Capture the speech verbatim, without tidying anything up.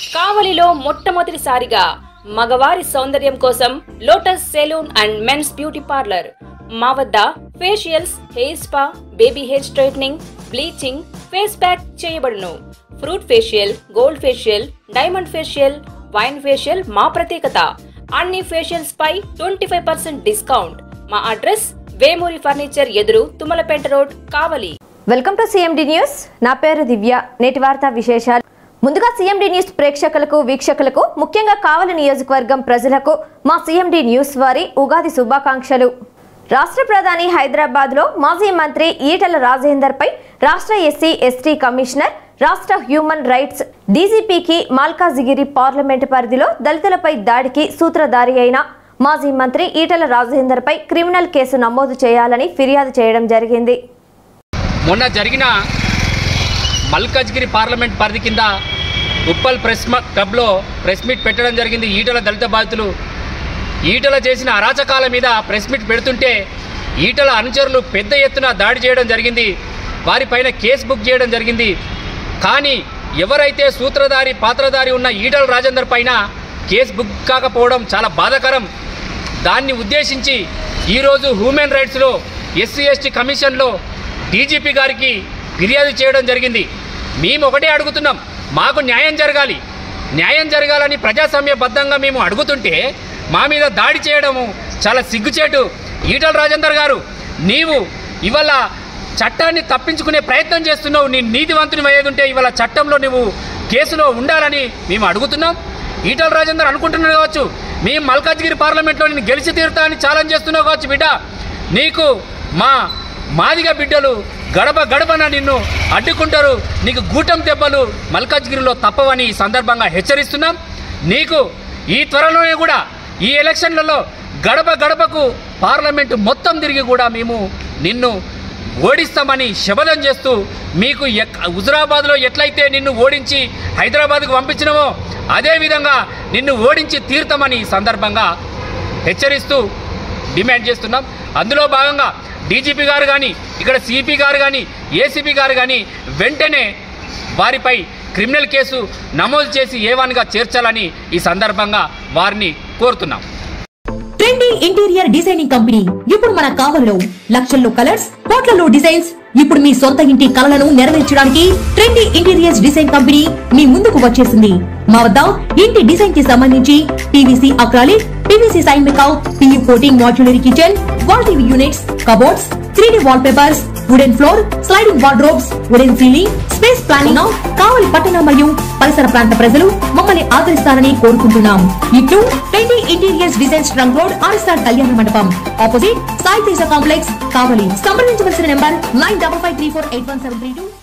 కావలిలో మొట్టమొదటిసారిగా మగవారి సౌందర్యం కోసం lotus salon and men's beauty parlour. మా వద్ద facials, hair spa, baby hair straightening, bleaching, face pack చేయబడును. Fruit facial, gold facial, diamond facial, wine facial మా ప్రత్యేకత. అన్ని ఫేషియల్స్ పై ట్వంటీ ఫైవ్ పర్సెంట్ డిస్కౌంట్. మా అడ్రస్ వేమూరి ఫర్నిచర్ ఎదురు, Tummalapeta road, Kavali. Welcome to CMD news. నా పేరు దివ్య. నేటి వార్తా విశేషాలు. ముందుగా సిఎండి న్యూస్ ప్రేక్షకులకు, వీక్షకులకు, ముఖ్యంగా కావలి నియోజకవర్గం ప్రజలకు మా సిఎండి న్యూస్ వారి ఉగాది శుభాకాంక్షలు. రాష్ట్ర ప్రధాని హైదరాబాద్ లో మాజీ మంత్రి ఈటల రాజేందర్ పై రాష్ట్ర ఎస్సీ ఎస్టీ కమిషనర్, రాష్ట్ర హ్యూమన్ రైట్స్ డీజీపీకి మల్కాజిగిరి పార్లమెంటు పరిధిలో దళితులపై దాడికి సూత్రధారి అయిన మాజీ మంత్రి ఈటల రాజేందర్ పై క్రిమినల్ కేసు నమోదు చేయాలని ఫిర్యాదు చేయడం జరిగింది. మొన్న జరిగిన మల్కాజ్గిరి పార్లమెంట్ పరిధి కింద ఉప్పల్ ప్రెస్ క్లబ్లో ప్రెస్ మీట్ పెట్టడం జరిగింది. ఈటల దళిత బాధితులు ఈటల చేసిన అరాచకాల మీద ప్రెస్ మీట్ పెడుతుంటే ఈటల అనుచరులు పెద్ద ఎత్తున దాడి చేయడం జరిగింది. వారిపైన కేసు బుక్ చేయడం జరిగింది. కానీ ఎవరైతే సూత్రధారి, పాత్రధారి ఉన్న ఈటల రాజేందర్ పైన కేసు బుక్ కాకపోవడం చాలా బాధాకరం. దాన్ని ఉద్దేశించి ఈరోజు హ్యూమన్ రైట్స్లో, ఎస్సీ ఎస్టీ కమిషన్లో డీజీపీ గారికి ఫిర్యాదు చేయడం జరిగింది. మేము ఒకటే అడుగుతున్నాం, మాకు న్యాయం జరగాలి. న్యాయం జరగాలని ప్రజాస్వామ్యబద్ధంగా మేము అడుగుతుంటే మా మీద దాడి చేయడము చాలా సిగ్గుచేటు. ఈటల రాజేందర్ గారు, నీవు ఇవాళ చట్టాన్ని తప్పించుకునే ప్రయత్నం చేస్తున్నావు. నీ నీతివంతుని అయ్యేదుంటే ఇవాళ చట్టంలో నువ్వు కేసులో ఉండాలని మేము అడుగుతున్నాం. ఈటల రాజేందర్ అనుకుంటున్నాడు కావచ్చు, మేము మల్కాజ్గిరి పార్లమెంట్లో నేను గెలిచి తీరుతా అని ఛాలెంజ్ చేస్తున్నావు కావచ్చు. బిడ్డ, నీకు మా మాదిగ బిడ్డలు గడప గడపన నిన్ను అడ్డుకుంటారు. నీకు గూటం దెబ్బలు మల్కాజ్గిరిలో తప్పవని ఈ సందర్భంగా హెచ్చరిస్తున్నాం. నీకు ఈ త్వరలోనే కూడా ఈ ఎలక్షన్లలో గడప గడపకు పార్లమెంటు మొత్తం తిరిగి కూడా మేము నిన్ను ఓడిస్తామని శపథం చేస్తూ, మీకు హుజురాబాద్లో ఎట్లయితే నిన్ను ఓడించి హైదరాబాద్కు పంపించినవో అదేవిధంగా నిన్ను ఓడించి తీరుతామని ఈ సందర్భంగా హెచ్చరిస్తూ డిమాండ్ చేస్తున్నాం. అందులో భాగంగా డీజీపీ గారు కానీ, ఇక్కడ సిపి గారు కానీ, ఏసీపీ గారు కానీ వెంటనే వారిపై క్రిమినల్ కేసు నమోదు చేసి ఏవన్గా చేర్చాలని ఈ సందర్భంగా వారిని కోరుతున్నాం. ట్రెండీ ఇంటీరియర్ డిజైనింగ్ కంపెనీ ఇప్పుడు మన కావలిలో లక్షల్లో కలర్స్, కోట్లలో డిజైన్స్. ఇప్పుడు మీ సొంత ఇంటి కలలను నెరవేర్చడానికి ట్రెండీ ఇంటీరియర్స్ డిజైన్ కంపెనీ మీ ముందుకు వచ్చేసింది. మా వద్ద ఇంటి డిజైన్ కి సంబంధించి PVC acrylic, PVC sign makeout, PU coating, modular kitchen, wall TV units, cupboards, three D wall papers, wooden floor, sliding wardrobes, wooden ceiling, space planning. Kavali పట్టణ మరియు పరిసర ప్రాంత ప్రజలు మమ్మల్ని ఆదరిస్తారని కోరుకుంటున్నాం. ఇట్లు trendy interiors designs, trunk road, RSR Kalyana Mandapam, opposite Sai Teja complex, Kavali. సంప్రదించవలసిన number nine double five three four eight one seven three two.